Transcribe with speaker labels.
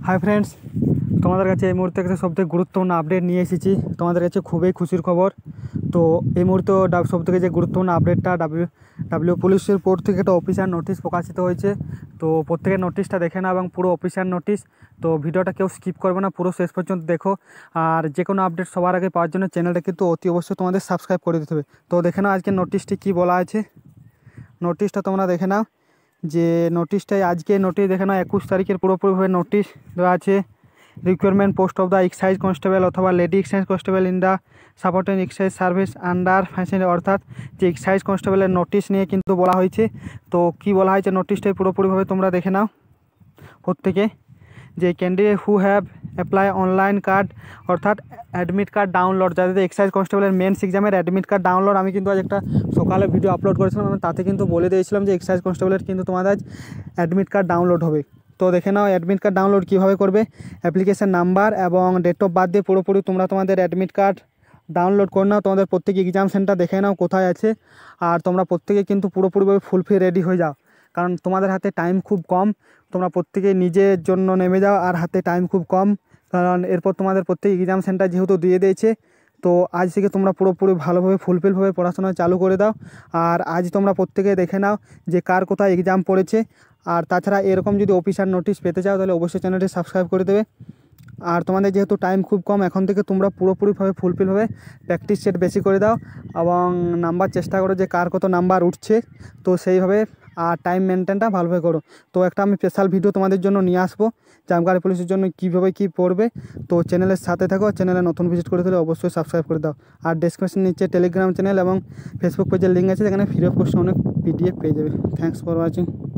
Speaker 1: Hi friends, তোমাদের কাছে এই মুহূর্তে একটা সবথেকে গুরুত্বপূর্ণ আপডেট নিয়ে এসেছি। তোমাদের কাছে খুবই খুশির খবর। তো এই মুহূর্তে সবথেকে যে গুরুত্বপূর্ণ আপডেটটা ডাব্লিউ পুলিশের পর থেকে একটা অফিসিয়াল নোটিশ প্রকাশিত হয়েছে। তো প্রত্যেকের নোটিশটা দেখে না এবং পুরো অফিসিয়াল নোটিশ। তো ভিডিওটা কেউ স্কিপ করবে না, পুরো শেষ পর্যন্ত দেখো। আর যে কোনো আপডেট সবার আগে পাওয়ার জন্য চ্যানেলটা কিন্তু অতি অবশ্যই তোমাদের সাবস্ক্রাইব করে দিতে হবে। তো দেখে নাও আজকে নোটিশটি কী বলা আছে। নোটিশটা তোমরা দেখে নাও, যে নোটিশটাই আজকে নোটিশ দেখে নাও 21 তারিখের পুরোপুরিভাবে নোটিশ দেওয়া আছে। Requirement post of the excise constable অথবা lady excise constable in the supporting excise service under facility, অর্থাৎ যে এক্সাইজ কনস্টেবলের নোটিশ নিয়ে কিন্তু বলা হয়েছে। তো কি বলা হয়েছে নোটিশটাই পুরোপুরিভাবে তোমরা দেখে নাও প্রত্যেকে। যে candidate who have apply online card, অর্থাৎ অ্যাডমিট কার্ড ডাউনলোড, যাদের এক্সাইজ কনস্টেবলের মেন্স এক্সামের অ্যাডমিট কার্ড ডাউনলোড। আমি কিন্তু আজ একটা সকালে ভিডিও আপলোড করেছিলাম, আমি তাতে কিন্তু বলে দিয়েছিলাম যে এক্সাইজ কনস্টেবলের কিন্তু তোমাদের আজ অ্যাডমিট কার্ড ডাউনলোড হবে। তো দেখে নাও অ্যাডমিট কার্ড ডাউনলোড কীভাবে করবে। অ্যাপ্লিকেশন নাম্বার এবং ডেট অফ বার্থ দিয়ে পুরোপুরি তোমরা তোমাদের অ্যাডমিট কার্ড ডাউনলোড করে নাও। তোমাদের প্রত্যেক এক্সাম সেন্টার দেখে নাও কোথায় আছে। আর তোমরা প্রত্যেকে কিন্তু পুরোপুরিভাবে ফুলফিল রেডি হয়ে যাও, কারণ তোমাদের হাতে টাইম খুব কম। তোমরা প্রত্যেকে নিজের জন্য নেমে যাও, আর হাতে টাইম খুব কম, কারণ এরপর তোমাদের প্রত্যেক এক্সাম সেন্টার যেহেতু দিয়ে দিয়েছে। তো আজ থেকে তোমরা পুরোপুরি ভালোভাবে ফুলফিলভাবে পড়াশোনা চালু করে দাও। আর আজ তোমরা প্রত্যেকে দেখে নাও যে কার কোথায় এক্সাম পড়েছে। আর তাছাড়া এরকম যদি অফিসার নোটিশ পেতে চাও তাহলে অবশ্যই চ্যানেলটি সাবস্ক্রাইব করে দেবে। আর তোমাদের যেহেতু টাইম খুব কম, এখন থেকে তোমরা পুরোপুরিভাবে ফুলফিলভাবে প্র্যাকটিস সেট বেশি করে দাও এবং নাম্বার চেষ্টা করো যে কার কত নাম্বার উঠছে, তো সেইভাবে আর টাইম মেনটেনটা ভালোভাবে করো। তো একটা আমি স্পেশাল ভিডিও তোমাদের জন্য নিয়ে আসবো যে আবগারি পুলিশের জন্য কীভাবে কী পড়বে। তো চ্যানেলের সাথে থাকো, চ্যানেলে নতুন ভিজিট করে দিলে অবশ্যই সাবস্ক্রাইব করে দাও। আর ডেসক্রিপশন নিচে টেলিগ্রাম চ্যানেল এবং ফেসবুক পেজের লিঙ্ক আছে, যেখানে ফ্রি অফ কস্ট অনেক PDF পেয়ে যাবে। Thanks for watching.